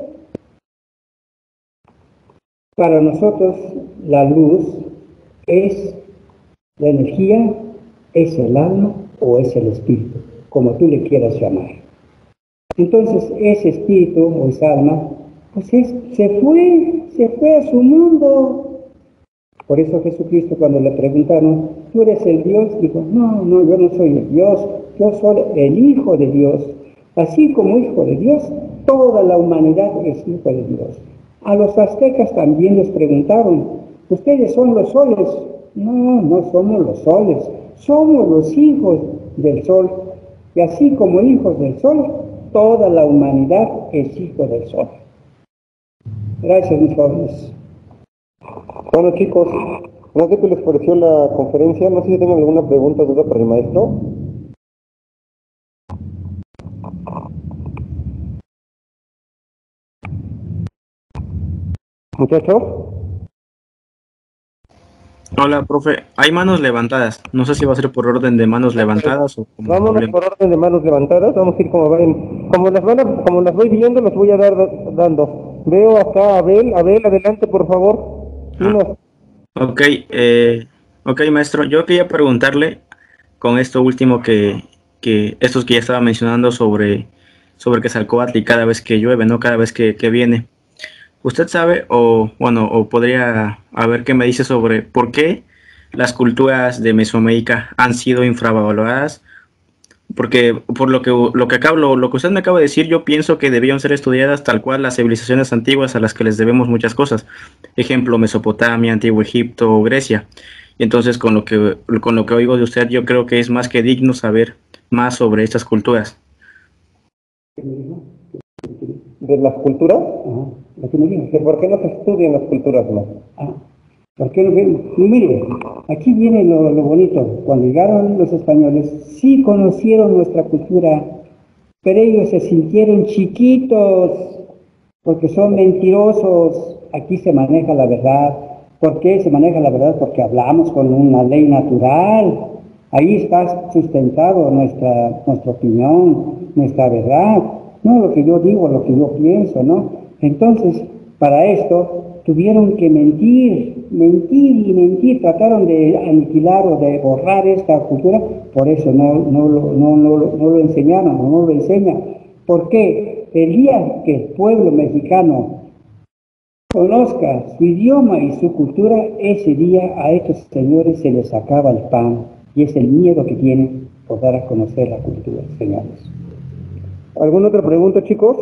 Para nosotros la luz es la energía, es el alma o es el espíritu, como tú le quieras llamar. Entonces ese espíritu o esa alma, pues es, se fue, se fue a su mundo. Por eso Jesucristo, cuando le preguntaron, ¿tú eres el Dios? Dijo, no, no, yo no soy el Dios, yo soy el Hijo de Dios. Así como Hijo de Dios, toda la humanidad es Hijo de Dios. A los aztecas también les preguntaron, ¿ustedes son los soles? No, no somos los soles, somos los hijos del sol. Y así como hijos del sol, toda la humanidad es hijo del sol. Gracias, mis jóvenes. Bueno, chicos, no sé qué les pareció la conferencia, no sé si tienen alguna pregunta o duda para el maestro. Muchachos. Hola, profe. Hay manos levantadas. No sé si va a ser por orden de manos levantadas o como Vámonos problema. por orden de manos levantadas, vamos a ir como ven, como las van a, como las voy viendo, las voy a dar dando. Veo acá a Abel, Abel, adelante por favor. Ah, ok, eh, ok, maestro. Yo quería preguntarle con esto último que, que estos que ya estaba mencionando sobre, sobre Quetzalcóatl y cada vez que llueve, ¿no? Cada vez que, que viene. ¿Usted sabe o, bueno, o podría a ver qué me dice sobre por qué las culturas de Mesoamérica han sido infravaloradas? Porque por lo que lo que acabo, lo, lo que usted me acaba de decir, yo pienso que debían ser estudiadas tal cual las civilizaciones antiguas a las que les debemos muchas cosas. Ejemplo, Mesopotamia, Antiguo Egipto, Grecia. Y entonces con lo que con lo que oigo de usted, yo creo que es más que digno saber más sobre estas culturas. ¿De las culturas? Ajá, lo que me dijo. ¿Que por qué no se estudian las culturas más? Ah, ¿por qué no vemos? Y mire, aquí viene lo, lo bonito. Cuando llegaron los españoles, sí conocieron nuestra cultura, pero ellos se sintieron chiquitos, porque son mentirosos. Aquí se maneja la verdad. ¿Por qué se maneja la verdad? Porque hablamos con una ley natural. Ahí está sustentado nuestra, nuestra opinión, nuestra verdad. No lo que yo digo, lo que yo pienso, ¿no? Entonces, para esto, tuvieron que mentir, mentir y mentir, trataron de aniquilar o de borrar esta cultura, por eso no, no, no, no, no, no lo enseñaron, no lo enseñan. ¿Por qué? El día que el pueblo mexicano conozca su idioma y su cultura, ese día a estos señores se les acaba el pan, y es el miedo que tienen por dar a conocer la cultura, señores. ¿Alguna otra pregunta, chicos?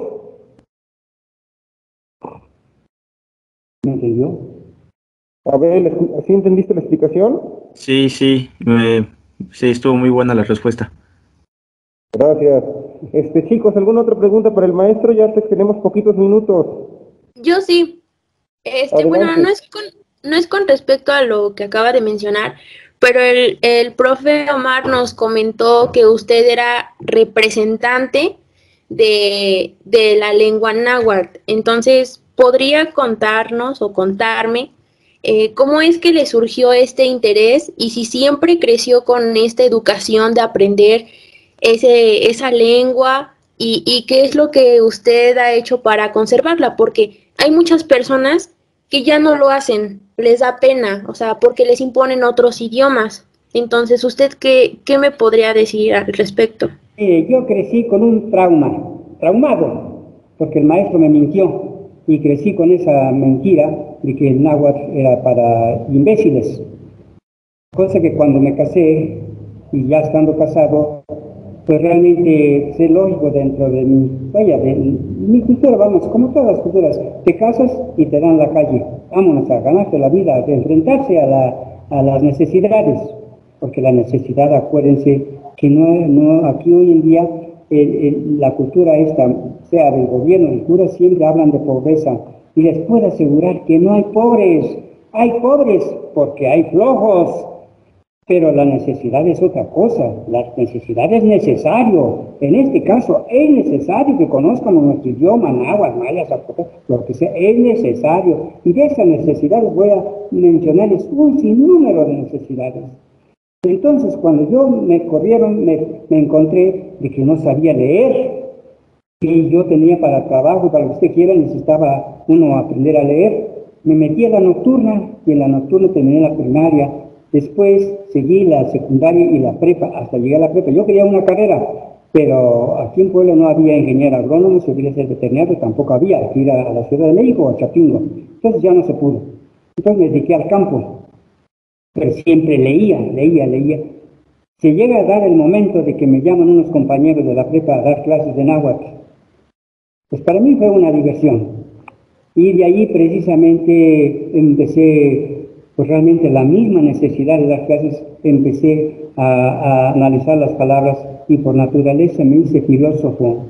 ¿Me entendió? A ver, ¿sí entendiste la explicación? Sí, sí, me, sí, estuvo muy buena la respuesta. Gracias. Este, chicos, ¿alguna otra pregunta para el maestro? Ya te tenemos poquitos minutos. Yo sí. Este, bueno, Adelante. no es con, no es con respecto a lo que acaba de mencionar, pero el, el profe Omar nos comentó que usted era representante de, de la lengua náhuatl. Entonces, ¿podría contarnos o contarme eh, ¿cómo es que le surgió este interés y si siempre creció con esta educación de aprender ese, esa lengua y, y qué es lo que usted ha hecho para conservarla? Porque hay muchas personas que ya no lo hacen, les da pena, o sea, porque les imponen otros idiomas. Entonces, ¿usted qué, qué me podría decir al respecto? Eh, yo crecí con un trauma, traumado, porque el maestro me mintió y crecí con esa mentira de que el náhuatl era para imbéciles. Cosa que cuando me casé y ya estando casado, pues realmente es lógico dentro de mi, vaya, de mi cultura, vamos, como todas las culturas, te casas y te dan la calle, vámonos a ganarte la vida, a enfrentarse a, la, a las necesidades, porque la necesidad, acuérdense, que no, no aquí hoy en día el, el, la cultura esta, sea del gobierno, del cura, siempre hablan de pobreza, y les puedo asegurar que no hay pobres, hay pobres porque hay flojos. Pero la necesidad es otra cosa, la necesidad es necesario. En este caso, es necesario que conozcamos nuestro idioma, náhuatl, maya, zapoteco, lo que sea, es necesario. Y de esas necesidades voy a mencionarles un sinnúmero de necesidades. Entonces, cuando yo me corrieron, me, me encontré de que no sabía leer, y yo tenía para trabajo, para lo que usted quiera, necesitaba uno aprender a leer. Me metí a la nocturna, y en la nocturna terminé la primaria. Después seguí la secundaria y la prepa, hasta llegué a la prepa. Yo quería una carrera, pero aquí en Puebla no había ingeniero agrónomo, se quería ser veterinario, tampoco había, hay que ir a la Ciudad de México o a Chapingo. Entonces ya no se pudo. Entonces me dediqué al campo, pero siempre leía, leía, leía. Se llega a dar el momento de que me llaman unos compañeros de la prepa a dar clases de náhuatl. Pues para mí fue una diversión. Y de ahí precisamente empecé, pues realmente la misma necesidad de dar clases, empecé a, a analizar las palabras y por naturaleza me hice filósofo.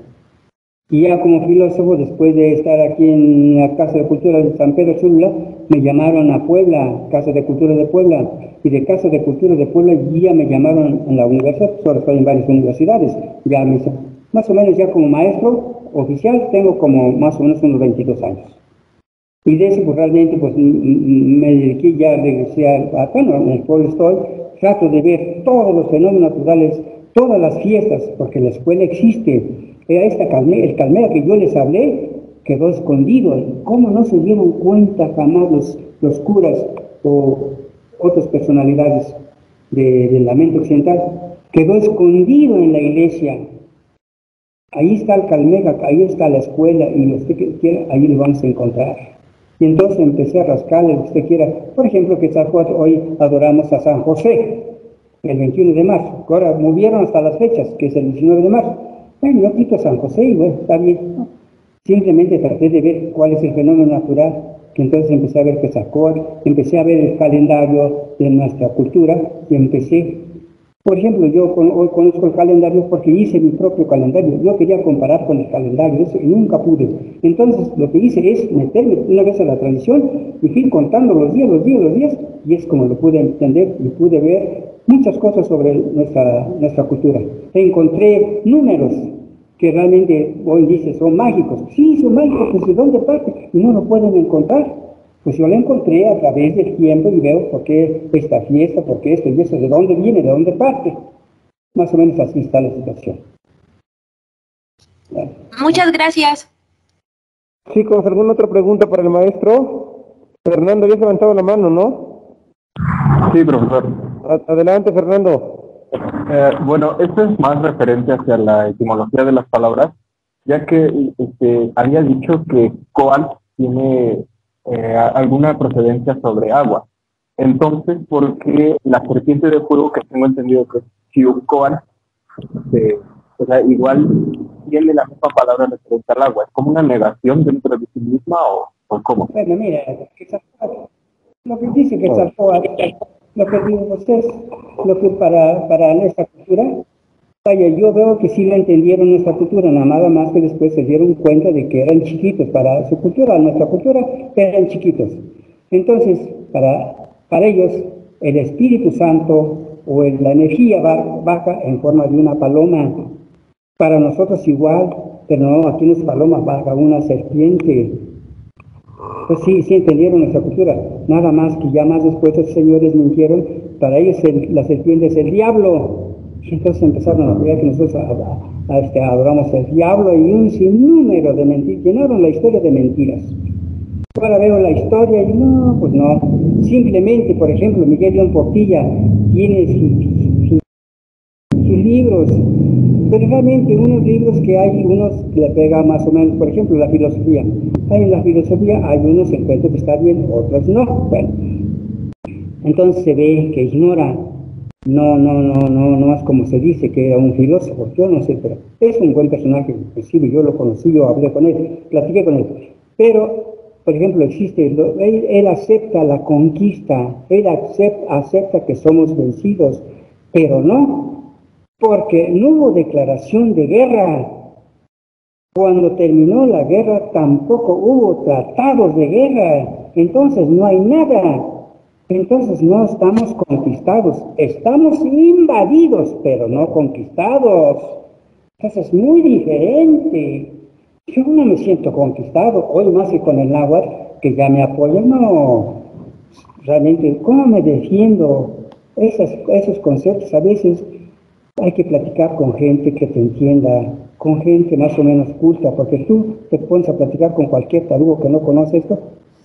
Y ya como filósofo, después de estar aquí en la Casa de Cultura de San Pedro Cholula, me llamaron a Puebla, Casa de Cultura de Puebla, y de Casa de Cultura de Puebla ya me llamaron en la universidad, pues ahora estoy en varias universidades, ya me, más o menos ya como maestro oficial tengo como más o menos unos veintidós años. Y de eso, pues realmente, pues me dediqué, ya regresé a, a bueno, en el pueblo estoy, trato de ver todos los fenómenos naturales, todas las fiestas, porque la escuela existe. Era esta calmera, el calmera que yo les hablé, quedó escondido. ¿Cómo no se dieron cuenta jamás los, los curas o otras personalidades de, de la mente occidental? Quedó escondido en la iglesia. Ahí está el calmera, ahí está la escuela, y lo que quiera, ahí lo vamos a encontrar. Y entonces empecé a rascarle lo que usted quiera. Por ejemplo, que hoy adoramos a San José, el veintiuno de marzo, que ahora movieron hasta las fechas, que es el diecinueve de marzo. Bueno, yo quito a San José y bueno, está bien. Simplemente traté de ver cuál es el fenómeno natural, que entonces empecé a ver Quetzalcóatl, empecé a ver el calendario de nuestra cultura, y empecé, por ejemplo, yo con, hoy conozco el calendario porque hice mi propio calendario. Yo quería comparar con el calendario, eso, y nunca pude. Entonces, lo que hice es meterme una vez a la tradición y fui contando los días, los días, los días, y es como lo pude entender y pude ver muchas cosas sobre nuestra, nuestra cultura. Encontré números que realmente hoy dice son mágicos. Sí, son mágicos, pues ¿de dónde parte? Y no lo pueden encontrar. Pues yo lo encontré a través del tiempo y veo por qué esta fiesta, por qué esto y eso, de dónde viene, de dónde parte. Más o menos así está la situación. Bueno. Muchas gracias. Chicos, ¿alguna otra pregunta para el maestro? Fernando, ya se ha levantado la mano, ¿no? Sí, profesor. Adelante, Fernando. Eh, bueno, esto es más referente hacia la etimología de las palabras, ya que este, había dicho que coal tiene eh, alguna procedencia sobre agua. Entonces, ¿por qué la serpiente de fuego, que tengo entendido que es Xiucoal, este, o sea, igual tiene la misma palabra referente al agua? ¿Es como una negación dentro de sí misma o, o cómo? Bueno, mira, lo que dice Quetzalcóatl, lo que digo ustedes, lo que para, para nuestra cultura, vaya, yo veo que sí lo entendieron nuestra cultura, nada más que después se dieron cuenta de que eran chiquitos para su cultura, nuestra cultura eran chiquitos. Entonces, para, para ellos, el Espíritu Santo o el, la energía baja en forma de una paloma. Para nosotros igual, pero no, aquí no es paloma, baja una serpiente. Pues sí, sí entendieron nuestra cultura, nada más que ya más después esos señores mintieron, para ellos el, la serpiente es el diablo, y entonces empezaron a creer que nosotros a, a, a, este, adoramos al diablo y un sinnúmero de mentiras, llenaron la historia de mentiras. Ahora veo la historia y no, pues no, simplemente, por ejemplo, Miguel León Portilla tiene sus, sus, sus libros, pero realmente unos libros que hay, unos que le pega más o menos, por ejemplo, la filosofía. Hay en la filosofía, hay unos que encuentro que está bien, otros no. Bueno, entonces se ve que ignora, no, no, no, no, no es como se dice que era un filósofo, yo no sé, pero es un buen personaje, inclusive yo lo conocí, yo hablé con él, platiqué con él, pero, por ejemplo, existe, él, él acepta la conquista, él acepta, acepta que somos vencidos, pero no, porque no hubo declaración de guerra. Cuando terminó la guerra tampoco hubo tratados de guerra, entonces no hay nada, entonces no estamos conquistados, estamos invadidos, pero no conquistados, entonces es muy diferente. Yo no me siento conquistado, hoy más que con el náhuatl, que ya me apoya, no, realmente, ¿cómo me defiendo? Esos, esos conceptos a veces hay que platicar con gente que te entienda, con gente más o menos culta, porque tú te pones a platicar con cualquier tarugo que no conoce esto,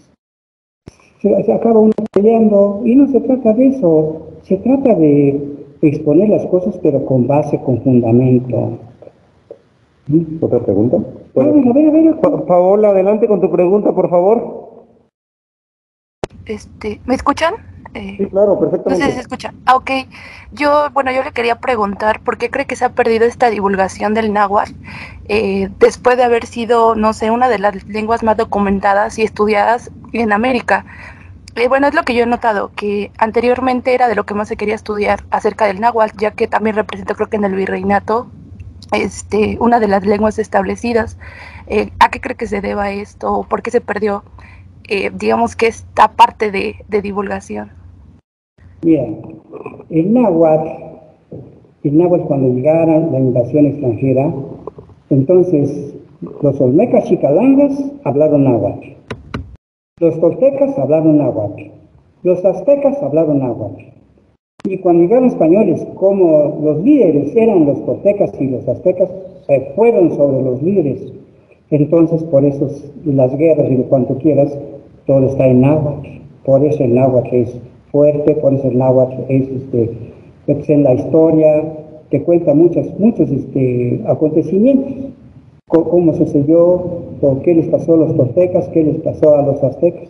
se, se acaba uno peleando, y no se trata de eso, se trata de exponer las cosas, pero con base, con fundamento. ¿Mm? ¿Otra pregunta? A ver, a ver, a ver. Pa Paola, adelante con tu pregunta, por favor. Este, ¿me escuchan? Eh, sí, claro, perfectamente. No sé si se escucha. Ah, ok. Yo, bueno, yo le quería preguntar por qué cree que se ha perdido esta divulgación del náhuatl eh, después de haber sido, no sé, una de las lenguas más documentadas y estudiadas en América. Eh, bueno, es lo que yo he notado, que anteriormente era de lo que más se quería estudiar acerca del náhuatl, ya que también representa, creo que en el virreinato, este, una de las lenguas establecidas. Eh, ¿A qué cree que se deba esto? ¿Por qué se perdió, eh, digamos, que esta parte de, de divulgación? Mira, el náhuatl, el náhuatl cuando llegara la invasión extranjera, entonces los olmecas chicalangas hablaron náhuatl, los toltecas hablaron náhuatl, los aztecas hablaron náhuatl. Y cuando llegaron españoles, como los líderes eran los toltecas y los aztecas, se fueron sobre los líderes. Entonces, por eso las guerras y lo cuanto quieras, todo está en náhuatl. Por eso el náhuatl es fuerte, por eso el náhuatl es, este, es en la historia, que cuenta muchos, muchos este, acontecimientos. Cómo sucedió, o qué les pasó a los toltecas, qué les pasó a los aztecas.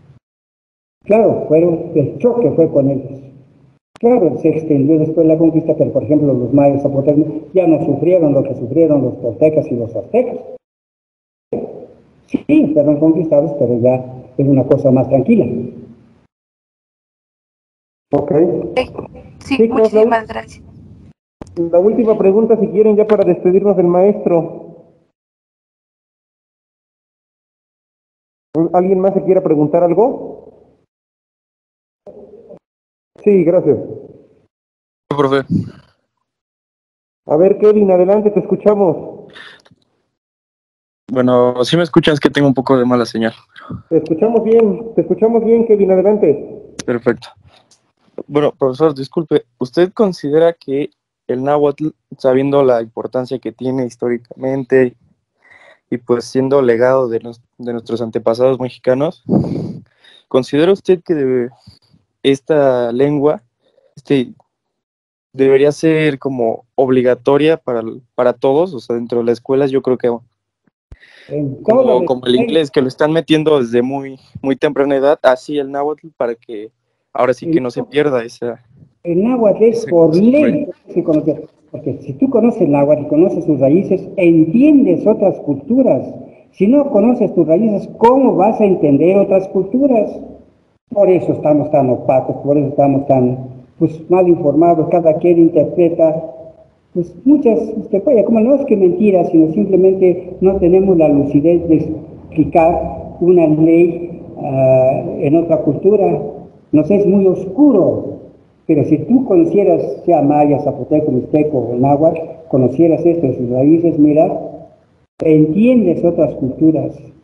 Claro, fueron, el choque fue con ellos. Claro, se extendió después la conquista, pero por ejemplo los mayas zapotecas ya no sufrieron lo que sufrieron los toltecas y los aztecas. Sí, fueron conquistados, pero ya es una cosa más tranquila. Ok. Sí, sí, sí muchísimas la, gracias. La última pregunta, si quieren, ya para despedirnos del maestro. ¿Alguien más se quiera preguntar algo? Sí, gracias. Profe. A ver, Kevin, adelante, te escuchamos. Bueno, si me escuchas, que tengo un poco de mala señal. Te escuchamos bien, te escuchamos bien, Kevin, adelante. Perfecto. Bueno, profesor, disculpe, ¿usted considera que el náhuatl, sabiendo la importancia que tiene históricamente y pues siendo legado de, nos, de nuestros antepasados mexicanos, ¿considera usted que debe, esta lengua este, debería ser como obligatoria para, para todos? O sea, dentro de las escuelas yo creo que como, como el inglés, que lo están metiendo desde muy, muy temprana edad, así el náhuatl, para que ahora sí que no se pierda esa... El náhuatl es por ley, porque si tú conoces el náhuatl y conoces sus raíces, entiendes otras culturas. Si no conoces tus raíces, ¿cómo vas a entender otras culturas? Por eso estamos tan opacos, por eso estamos tan pues, mal informados, cada quien interpreta pues muchas, este, oye, como no es que mentiras, sino simplemente no tenemos la lucidez de explicar una ley uh, en otra cultura. Nos es muy oscuro, pero si tú conocieras, sea maya, zapoteco, mixteco o náhuatl, conocieras esto de sus raíces, mira, entiendes otras culturas.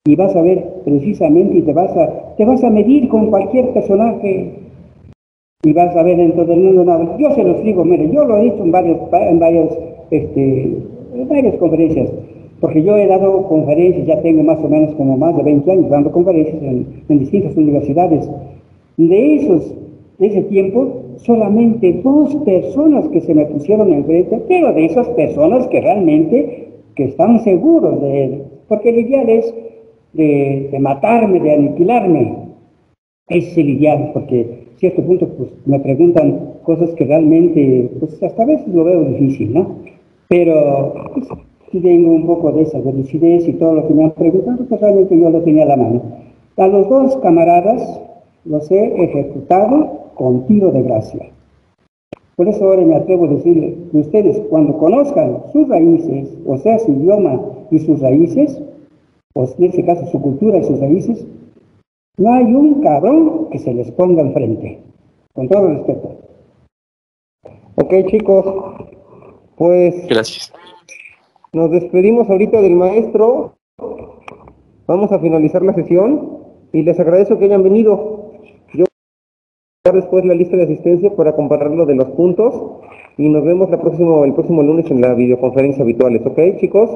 y vas a ver precisamente y te vas a, te vas a medir con cualquier personaje y vas a ver dentro del mundo náhuatl. Yo se los digo, mire, yo lo he dicho en varios, en varios, este, en varias conferencias, porque yo he dado conferencias, ya tengo más o menos como más de veinte años dando conferencias en, en distintas universidades. De esos, de ese tiempo, solamente dos personas que se me pusieron enfrente, pero de esas personas que realmente, que están seguros de él, porque el ideal es de, de matarme, de aniquilarme. Ese es el ideal, porque a cierto punto pues, me preguntan cosas que realmente, pues hasta a veces lo veo difícil, ¿no? Pero pues, sí tengo un poco de esa de lucidez y todo lo que me han preguntado, pues realmente yo lo tenía a la mano. A los dos camaradas los he ejecutado con tiro de gracia. Por eso ahora me atrevo a decirle que ustedes, cuando conozcan sus raíces, o sea, su idioma y sus raíces, o en este caso su cultura y sus raíces, no hay un cabrón que se les ponga enfrente. Con todo respeto. Ok, chicos, pues Gracias. nos despedimos ahorita del maestro. Vamos a finalizar la sesión y les agradezco que hayan venido. Yo voy a dar después la lista de asistencia para compararlo de los puntos y nos vemos la próximo, el próximo lunes en la videoconferencia habituales, ¿ok, chicos?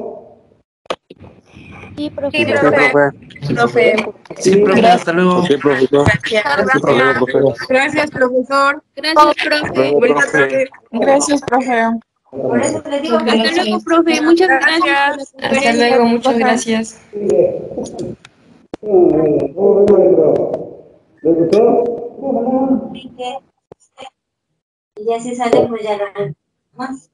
Sí, profe. Sí, Sí, profe. profe. Profe. Sí, profe, hasta luego. Ok, profesor. Hasta luego, Gracias. profe. Gracias, profesor. Gracias, Hasta profe. luego, Bonita profe. tarde. Gracias, profe. Hasta luego, profe. Muchas gracias por la Gracias. Hasta conferencia. luego, muchas Profe. gracias. ¿Cómo ven, maestro? ¿Les gustó? Y ya se sale, pues ya no hay más.